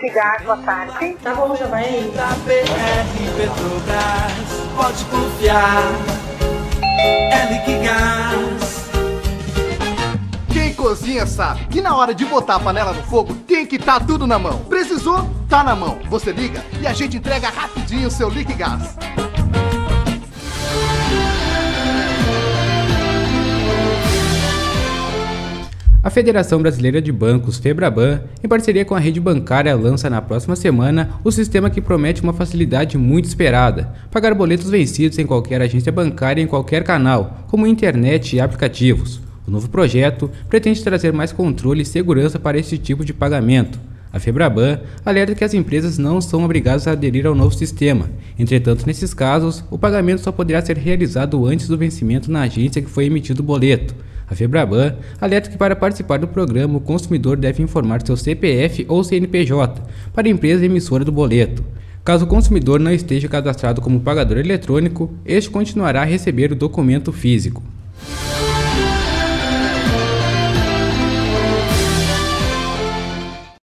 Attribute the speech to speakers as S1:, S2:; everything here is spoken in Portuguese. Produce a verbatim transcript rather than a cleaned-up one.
S1: Liquigás, boa tarde.
S2: Tá bom, já vai aí.
S3: Da B R Petrobras, pode confiar, é Liquigás.
S4: Quem cozinha sabe que na hora de botar a panela no fogo tem que estar tudo na mão. Precisou? Tá na mão. Você liga e a gente entrega rapidinho o seu Liquigás.
S5: A Federação Brasileira de Bancos, FEBRABAN, em parceria com a rede bancária, lança na próxima semana o sistema que promete uma facilidade muito esperada: pagar boletos vencidos em qualquer agência bancária em qualquer canal, como internet e aplicativos. O novo projeto pretende trazer mais controle e segurança para esse tipo de pagamento. A FEBRABAN alerta que as empresas não são obrigadas a aderir ao novo sistema. Entretanto, nesses casos, o pagamento só poderá ser realizado antes do vencimento na agência que foi emitido o boleto. A FEBRABAN alerta que para participar do programa, o consumidor deve informar seu C P F ou C N P J para a empresa emissora do boleto. Caso o consumidor não esteja cadastrado como pagador eletrônico, este continuará a receber o documento físico.